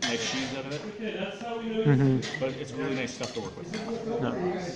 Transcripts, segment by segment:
make sheaths out of it. But it's really nice stuff to work with. No.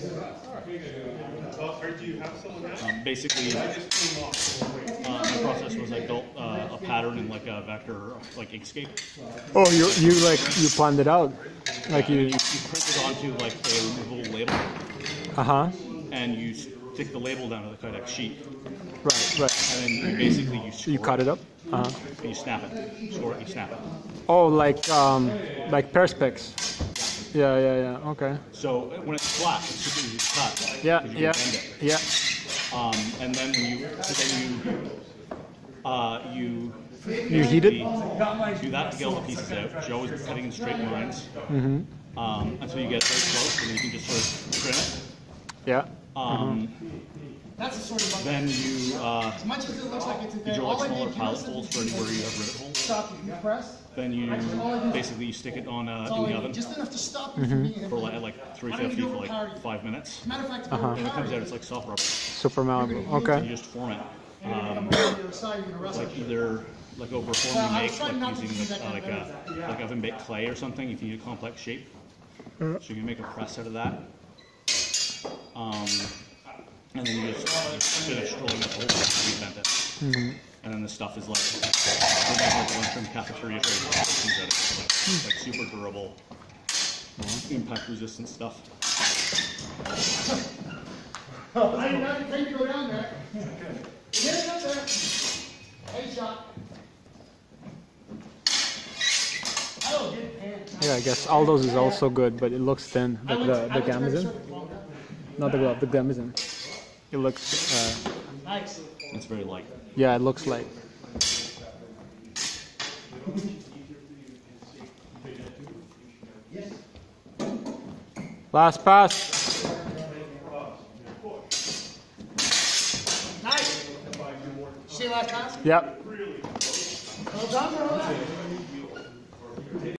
Basically, my process was I built a pattern in like a vector, like Inkscape. Oh, you planned it out, like you print it onto like a removable label. And you stick the label down to the Kydex sheet. Right. And then you basically You cut it up. And you snap it. Score it. You snap it. Oh, like perspex. Yeah. Okay. So when it's flat, it's super easy to cut. Yeah. And then when you heat it. Do that to get all the pieces out. You're always cutting in straight lines. Until you get very close, and then you can just sort of trim it. Yeah. Then you drill like smaller pilot holes for anywhere you have rivet holes. Then you basically stick it on in the oven for like 350 for like 5 minutes. And it comes out, it's like soft rubber. Super malleable. Okay. And you just form it. Like either like over a form you make, like using like oven baked clay or something if you need a complex shape. So you can make a press out of that. And then you just finish rolling the whole thing, revent it. And then the stuff is like lunchroom cafeteria trade. Like super durable, impact resistant stuff. I didn't think to go down there. Get it up there. Hey, shot. Yeah, I guess Aldo's is also good, but it looks thin, like the gamazin. Not the glove, the gamazin. It looks. It's very light. Yeah, it looks light. Last pass. Nice. See last pass? Yep. Well done,